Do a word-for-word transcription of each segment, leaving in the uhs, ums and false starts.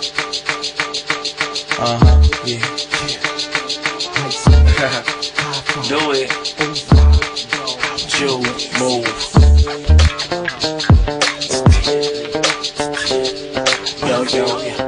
Uh-huh, yeah. Do it. Ju, move. Yo, yo, yeah.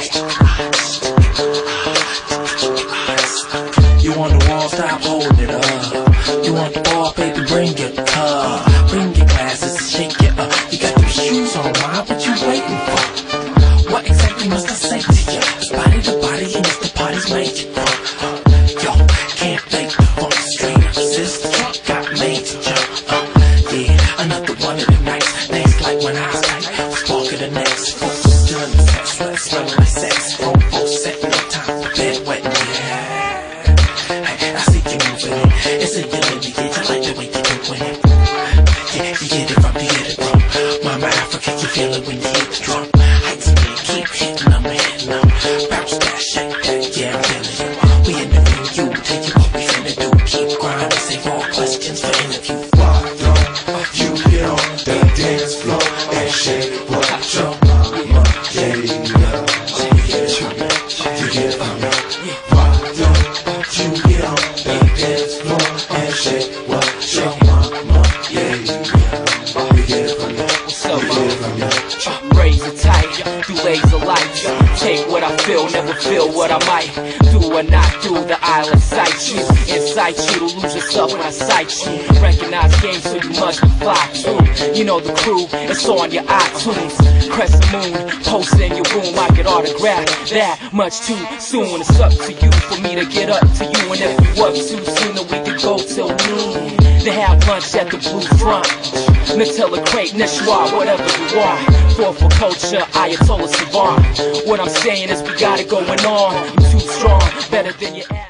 You on the wall, stop holding it up. You want the ball, baby, bring your cup. Bring your glasses, shake it up. You got your shoes on, ma, what you waiting for? What exactly must I say to you? It's body to body, and it's the party's made you crunk. Yo, can't fake the funk, straight up, sister. Got made to jump up. Yeah, another one of the nights. Names like when I was tight. Spark of the next. Folks still in the sex, sweat, smelling like sex. Phone, phone, set, no time for bed wet, yeah. Hey, I see you moving it. It's a ability, yeah, I like the way you doing it. Yeah, you get it from, you get it from. Mama Africa, you feel it when you hit the drum. Heights, man, keep hitting them, hitting them. Bounce that, shake that, yeah, I'm feeling it. We interview you, tell you what we finna do. Keep grinding, save all questions for interview. Why don't you get on the dance floor and shake what your mama gave you? You get it from me, you get it from me. Why don't you get on the dance floor and shake what your mama gave you? You get it from me, you get it from me. Razor tight, do laser lights. Take what I feel, never feel what I might. Do or not do, the island sight you. Incite you to lose yourself when I sight you. Recognize game, so you must fly too. You know the crew, it's on your iTunes. Crescent moon, post in your room. I get autographed that much too soon. It's up to you for me to get up to you. And if you up too soon, then we could go till noon. They have lunch at the Blue Front. Nutella crate, Neshwa, whatever you are. Four for culture, Ayatollah Savant. What I'm saying is we got it going on. I'm too strong, better than your ass.